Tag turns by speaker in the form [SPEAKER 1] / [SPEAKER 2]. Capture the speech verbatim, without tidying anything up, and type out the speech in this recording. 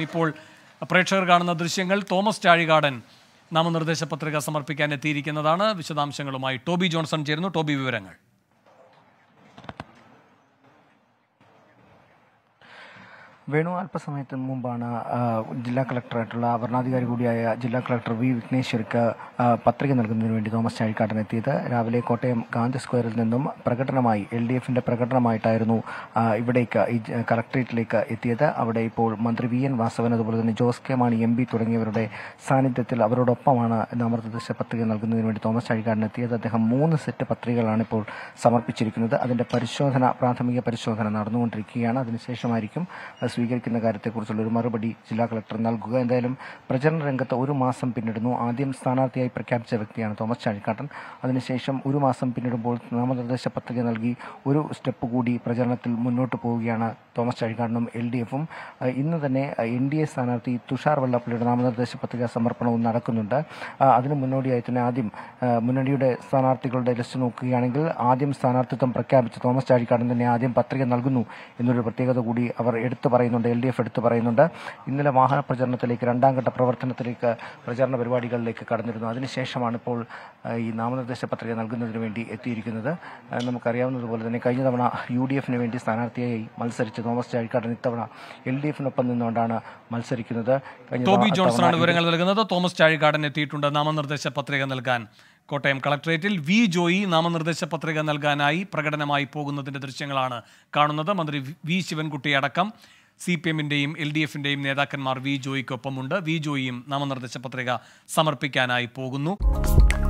[SPEAKER 1] ഇപ്പോൾ പ്രേക്ഷകർ കാണുന്ന ദൃശ്യങ്ങൾ തോമസ് ചാഴികാടൻ നാമനിർദ്ദേശ പത്രിക സമർപ്പിക്കാൻ എത്തിയിരിക്കുന്നതാണ്. വിശദാംശങ്ങളുമായി ടോബി ജോൺസൺ ചേരുന്നു. ടോബി, വിവരങ്ങൾ.
[SPEAKER 2] വേണു, അല്പസമയത്തിന് മുമ്പാണ് ജില്ലാ കളക്ടറായിട്ടുള്ള ഭരണാധികാരി കൂടിയായ ജില്ലാ കളക്ടർ വി വിഘ്നേശ്വർക്ക് പത്രിക നൽകുന്നതിന് വേണ്ടി തോമസ് ചാഴികാടൻ എത്തിയത്. രാവിലെ കോട്ടയം ഗാന്ധി സ്ക്വയറിൽ നിന്നും പ്രകടനമായി എൽ ഡി എഫിന്റെ പ്രകടനമായിട്ടായിരുന്നു ഇവിടേക്ക് ഈ കളക്ടറേറ്റിലേക്ക് എത്തിയത്. അവിടെ ഇപ്പോൾ മന്ത്രി വി എൻ വാസവൻ, അതുപോലെ തന്നെ Jose K Mani M P തുടങ്ങിയവരുടെ സാന്നിധ്യത്തിൽ അവരോടൊപ്പമാണ് നാമനിർദ്ദേശ പത്രിക നൽകുന്നതിന് വേണ്ടി തോമസ് ചാഴികാടൻ എത്തിയത്. അദ്ദേഹം മൂന്ന് സെറ്റ് പത്രികകളാണ് ഇപ്പോൾ സമർപ്പിച്ചിരിക്കുന്നത്. അതിന്റെ പരിശോധന, പ്രാഥമിക പരിശോധന നടന്നുകൊണ്ടിരിക്കുകയാണ്. അതിനുശേഷമായിരിക്കും സ്വീകരിക്കുന്ന കാര്യത്തെക്കുറിച്ചുള്ള ഒരു മറുപടി ജില്ലാ കളക്ടർ നൽകുക. എന്തായാലും പ്രചരണ രംഗത്ത് ഒരു മാസം പിന്നിടുന്നു. ആദ്യം സ്ഥാനാർത്ഥിയായി പ്രഖ്യാപിച്ച വ്യക്തിയാണ് തോമസ് ചാഴികാടൻ. അതിനുശേഷം ഒരു മാസം പിന്നിടുമ്പോൾ നാമനിർദ്ദേശ പത്രിക നൽകി ഒരു സ്റ്റെപ്പ് കൂടി പ്രചരണത്തിൽ മുന്നോട്ട് പോവുകയാണ് തോമസ് ചാഴികാടനും എൽ ഡി എഫും. ഇന്ന് തന്നെ എൻ ഡി എ സ്ഥാനാർത്ഥി തുഷാർ വെള്ളാപ്പള്ളിയുടെ നാമനിർദ്ദേശ പത്രിക സമർപ്പണവും നടക്കുന്നുണ്ട്. അതിന് മുന്നോടിയായി തന്നെ ആദ്യം മുന്നണിയുടെ സ്ഥാനാർത്ഥികളുടെ ലിസ്റ്റ് നോക്കുകയാണെങ്കിൽ ആദ്യം സ്ഥാനാർത്ഥിത്വം പ്രഖ്യാപിച്ച തോമസ് ചാഴികാടൻ തന്നെ ആദ്യം പത്രിക നൽകുന്നു എന്നൊരു പ്രത്യേകത കൂടി അവർ എടുത്തു പറയുന്നുണ്ട്, എൽ ഡി എഫ് എടുത്തു പറയുന്നുണ്ട്. ഇന്നലെ വാഹന പ്രചരണത്തിലേക്ക്, രണ്ടാം ഘട്ട പ്രവർത്തനത്തിലേക്ക്, പ്രചരണ പരിപാടികളിലേക്ക് കടന്നിരുന്നു. അതിനുശേഷമാണ് ഇപ്പോൾ ഈ നാമനിർദ്ദേശ പത്രിക നൽകുന്നതിന് വേണ്ടി എത്തിയിരിക്കുന്നത്. നമുക്കറിയാവുന്നതുപോലെ തന്നെ കഴിഞ്ഞ തവണ യു ഡി എഫിന് വേണ്ടി സ്ഥാനാർത്ഥിയായി മത്സരിച്ച തോമസ് ചാഴികാടൻ ഇത്തവണ എൽ ഡി എഫിനൊപ്പം നിന്നുകൊണ്ടാണ് മത്സരിക്കുന്നത്.
[SPEAKER 1] ടോബി ജോൺസണാണ് വിവരങ്ങൾ നൽകുന്നത്. തോമസ് ചാഴികാടൻ എത്തിയിട്ടുണ്ട് നാമനിർദ്ദേശ പത്രിക നൽകാൻ കോട്ടയം കളക്ടറേറ്റിൽ. വി ജോയി നാമനിർദ്ദേശ പത്രിക നൽകാനായി പ്രകടനമായി പോകുന്നതിന്റെ ദൃശ്യങ്ങളാണ് കാണുന്നത്. മന്ത്രി വി ശിവൻകുട്ടി അടക്കം സി പി എമ്മിന്റെയും എൽ ഡി എഫിന്റെയും നേതാക്കന്മാർ വി ജോയിക്കൊപ്പമുണ്ട്. വി ജോയിയും നാമനിർദ്ദേശ പത്രിക സമർപ്പിക്കാനായി പോകുന്നു.